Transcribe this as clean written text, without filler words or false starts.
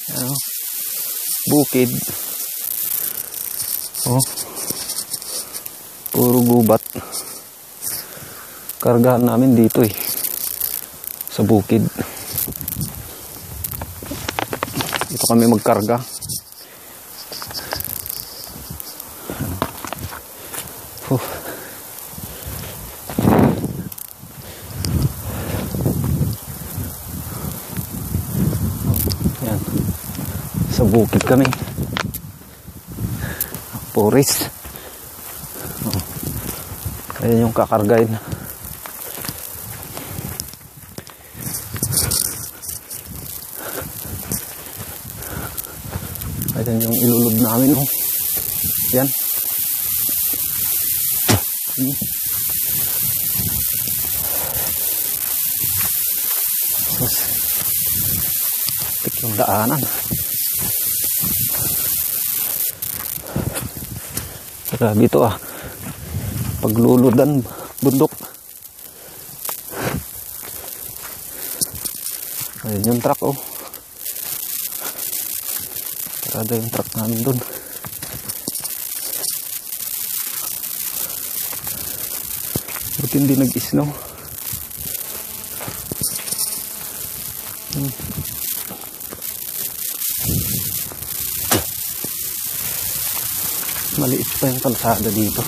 Ano, bukid. Oh. Puro gubat. Kargahan namin dito eh. Sa bukid. Dito kami magkarga. Yan. Sa bukid kami. Forest. Ayan yung kakargain. Ayan yung ilulod namin. Oh. Yan. Tapos, tik yung daanan. Grabe ito ah. Pagluludan bundok. Ayun yung truck oh. Parada yung truck namin doon. Buti hindi nag-snow. Maliit pa yung kalsada dito.